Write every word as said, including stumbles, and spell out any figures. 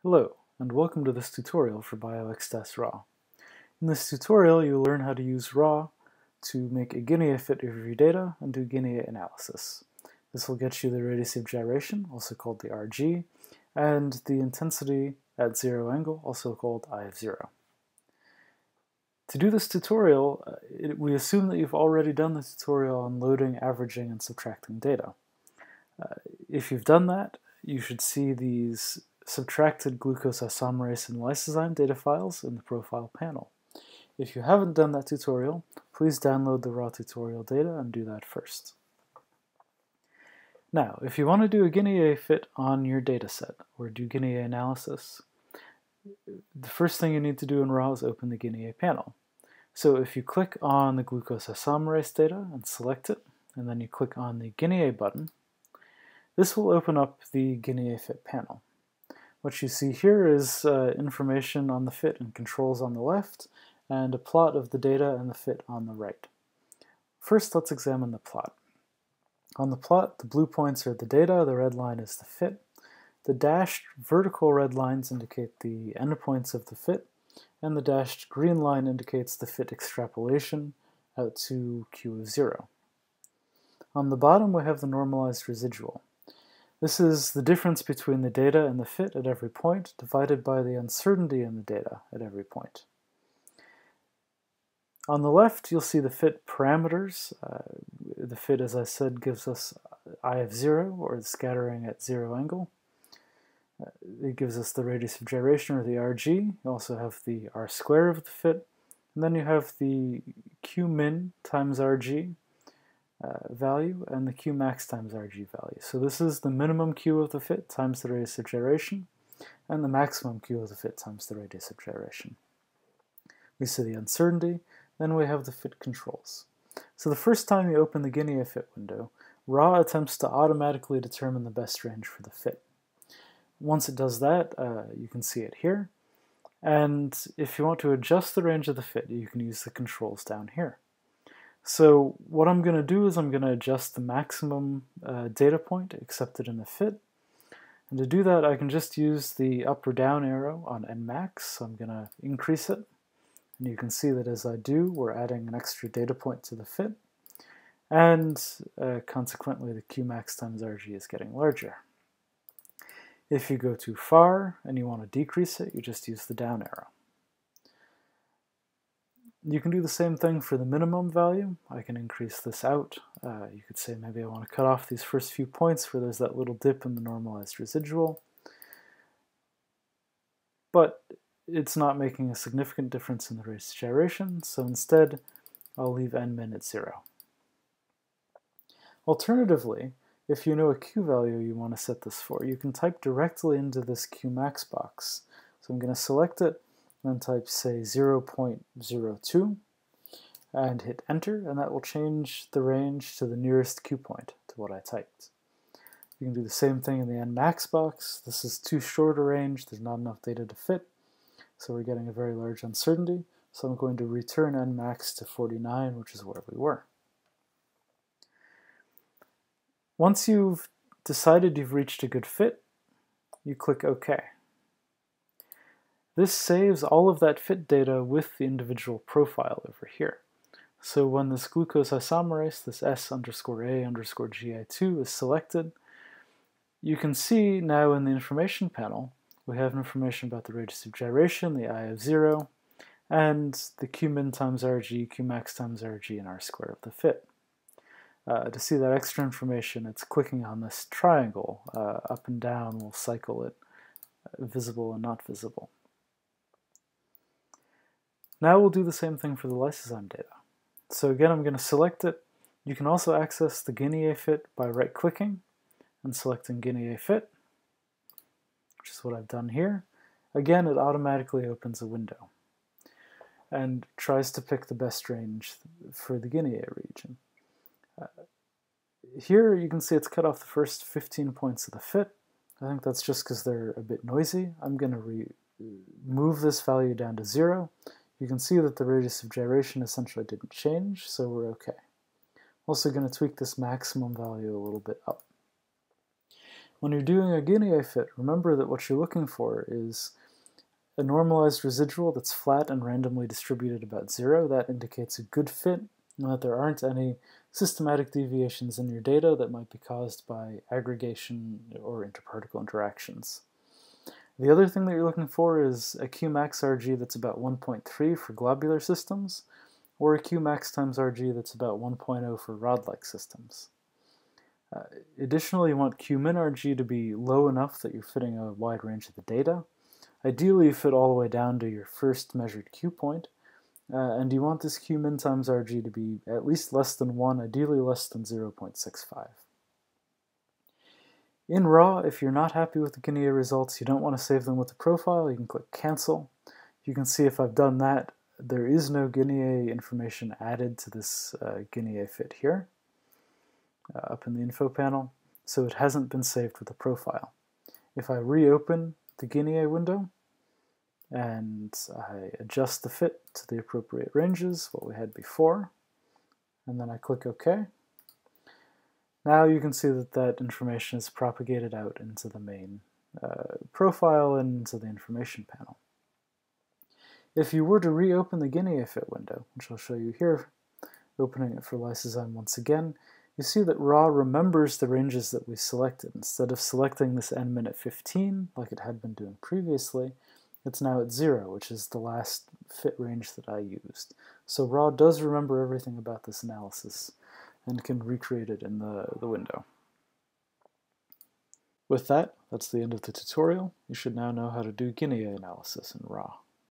Hello, and welcome to this tutorial for BioXTAS RAW. In this tutorial, you'll learn how to use RAW to make a Guinier fit of your data and do Guinier analysis. This will get you the radius of gyration, also called the R G, and the intensity at zero angle, also called I of zero. To do this tutorial, uh, it, we assume that you've already done the tutorial on loading, averaging, and subtracting data. Uh, if you've done that, you should see these subtracted glucose isomerase and lysozyme data files in the profile panel. If you haven't done that tutorial, please download the raw tutorial data and do that first. Now, if you want to do a Guinier fit on your dataset or do Guinier analysis, the first thing you need to do in RAW is open the Guinier panel. So if you click on the glucose isomerase data and select it, and then you click on the Guinier button, this will open up the Guinier fit panel. What you see here is uh, information on the fit and controls on the left, and a plot of the data and the fit on the right. First, let's examine the plot. On the plot, the blue points are the data, the red line is the fit. The dashed vertical red lines indicate the endpoints of the fit, and the dashed green line indicates the fit extrapolation out to Q of zero. On the bottom, we have the normalized residual. This is the difference between the data and the fit at every point divided by the uncertainty in the data at every point. On the left, you'll see the fit parameters. Uh, the fit, as I said, gives us I of zero, or the scattering at zero angle. Uh, it gives us the radius of gyration, or the R G. You also have the R square of the fit. And then you have the Q min times R G. Uh, value and the Q max times R G value. So this is the minimum Q of the fit times the radius of gyration, and the maximum Q of the fit times the radius of gyration. We see the uncertainty, then we have the fit controls. So the first time you open the Guinier fit window, RAW attempts to automatically determine the best range for the fit. Once it does that, uh, you can see it here, and if you want to adjust the range of the fit, you can use the controls down here. So what I'm going to do is I'm going to adjust the maximum uh, data point accepted in the fit. And to do that, I can just use the up or down arrow on N max. So I'm going to increase it. And you can see that as I do, we're adding an extra data point to the fit. And uh, consequently, the Q max times R G is getting larger. If you go too far and you want to decrease it, you just use the down arrow. You can do the same thing for the minimum value. I can increase this out. Uh, you could say maybe I want to cut off these first few points where there's that little dip in the normalized residual. But it's not making a significant difference in the radius of gyration, so instead I'll leave N min at zero. Alternatively, if you know a Q value you want to set this for, you can type directly into this Q max box. So I'm going to select it, then type, say, zero point zero two, and hit enter, and that will change the range to the nearest Q point to what I typed. You can do the same thing in the N max box. This is too short a range, there's not enough data to fit, so we're getting a very large uncertainty, so I'm going to return N max to forty-nine, which is where we were. Once you've decided you've reached a good fit, you click OK. This saves all of that fit data with the individual profile over here. So when this glucose isomerase, this S underscore A underscore G I two is selected, you can see now in the information panel, we have information about the radius of gyration, the I of zero, and the Q min times R G, Q max times R G, and R square of the fit. Uh, to see that extra information, it's clicking on this triangle. Uh, up and down will cycle it, uh, visible and not visible. Now we'll do the same thing for the lysozyme data. So again, I'm going to select it. You can also access the Guinier fit by right-clicking and selecting Guinier fit, which is what I've done here. Again, it automatically opens a window and tries to pick the best range for the Guinier region. Uh, here you can see it's cut off the first fifteen points of the fit. I think that's just because they're a bit noisy. I'm going to move this value down to zero. You can see that the radius of gyration essentially didn't change, so we're okay. Also going to tweak this maximum value a little bit up. When you're doing a Guinier fit, remember that what you're looking for is a normalized residual that's flat and randomly distributed about zero. That indicates a good fit, and that there aren't any systematic deviations in your data that might be caused by aggregation or interparticle interactions. The other thing that you're looking for is a Qmax R G that's about one point three for globular systems, or a Qmax times R G that's about one point zero for rod-like systems. Uh, additionally, you want Qmin R G to be low enough that you're fitting a wide range of the data. Ideally, you fit all the way down to your first measured Q point, uh, and you want this Qmin times R G to be at least less than one, ideally less than zero point six five. In RAW, if you're not happy with the Guinier results, you don't want to save them with the profile, you can click Cancel. You can see if I've done that, there is no Guinier information added to this uh, Guinier fit here, uh, up in the info panel, so it hasn't been saved with the profile. If I reopen the Guinier window, and I adjust the fit to the appropriate ranges, what we had before, and then I click OK. Now you can see that that information is propagated out into the main uh, profile and into the information panel. If you were to reopen the Guinier fit window, which I'll show you here, opening it for lysozyme once again, you see that RAW remembers the ranges that we selected. Instead of selecting this n min at fifteen, like it had been doing previously, it's now at zero, which is the last fit range that I used. So RAW does remember everything about this analysis and can recreate it in the, the window. With that, that's the end of the tutorial. You should now know how to do Guinier analysis in RAW.